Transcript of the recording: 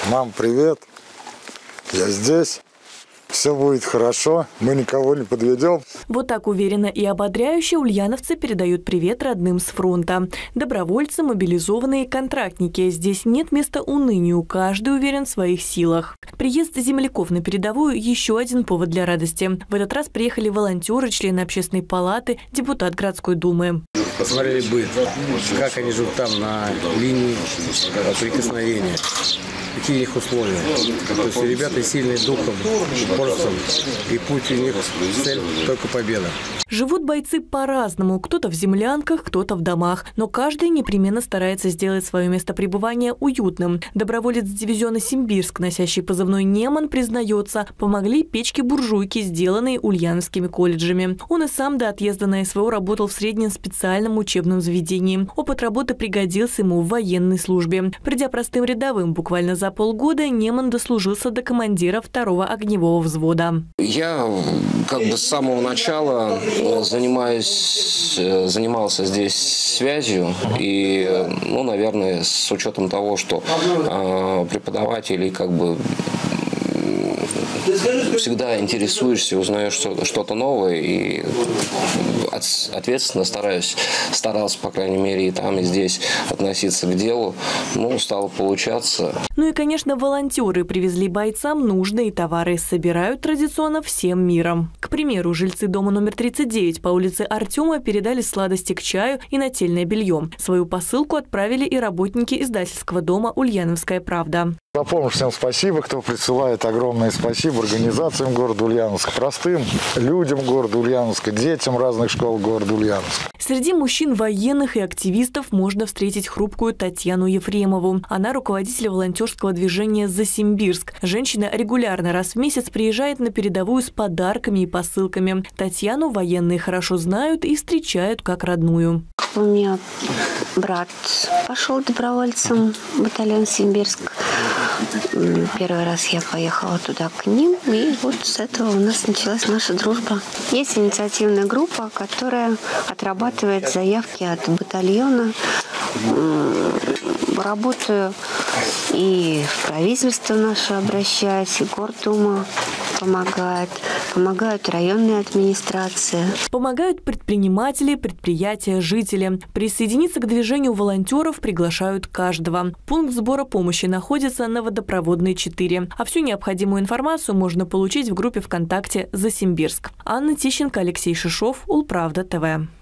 Мам, привет. Я здесь. Все будет хорошо, мы никого не подведем. Вот так уверенно и ободряюще ульяновцы передают привет родным с фронта. Добровольцы, мобилизованные, контрактники. Здесь нет места унынию, каждый уверен в своих силах. Приезд земляков на передовую – еще один повод для радости. В этот раз приехали волонтеры, члены общественной палаты, депутат городской думы. Посмотрели бы, как они живут там на линии прикосновения. Какие у них условия. То есть ребята сильные духом, упорством, и путь у них, цель только победа. Живут бойцы по-разному. Кто-то в землянках, кто-то в домах. Но каждый непременно старается сделать свое место пребывания уютным. Доброволец дивизиона «Симбирск», носящий позывной «Неман», признается, помогли печки-буржуйки, сделанные ульяновскими колледжами. Он и сам до отъезда на СВО работал в среднем специальном учебном заведении. Опыт работы пригодился ему в военной службе. Придя простым рядовым буквально за полгода, Неман дослужился до командира 2-го огневого взвода. Я с самого начала занимался здесь связью и, наверное, с учетом того, что преподаватели всегда интересуешься, узнаешь что-то новое и ответственно старался, по крайней мере, и там, и здесь относиться к делу. Стало получаться. Ну и, конечно, волонтеры привезли бойцам нужные товары. Собирают традиционно всем миром. К примеру, жильцы дома номер 39 по улице Артема передали сладости к чаю и нательное белье. Свою посылку отправили и работники издательского дома «Ульяновская правда». За помощь всем спасибо, кто присылает. Огромное спасибо организациям города Ульяновска, простым людям города Ульяновска, детям разных школ города Ульяновска. Среди мужчин военных и активистов можно встретить хрупкую Татьяну Ефремову. Она руководитель волонтерского движения «За Симбирск». Женщина регулярно раз в месяц приезжает на передовую с подарками и посылками. Татьяну военные хорошо знают и встречают как родную. У меня брат пошел добровольцем в батальон «Симбирск». Первый раз я поехала туда к ним, и вот с этого у нас началась наша дружба. Есть инициативная группа, которая отрабатывает заявки от батальона. Работаю и в правительство наше обращаюсь, и Гордума помогают районные администрации. Помогают предприниматели, предприятия, жители. Присоединиться к движению волонтеров приглашают каждого. Пункт сбора помощи находится на Водопроводной 4. А всю необходимую информацию можно получить в группе ВКонтакте «За Симбирск». Анна Тищенко, Алексей Шишов, Улправда ТВ.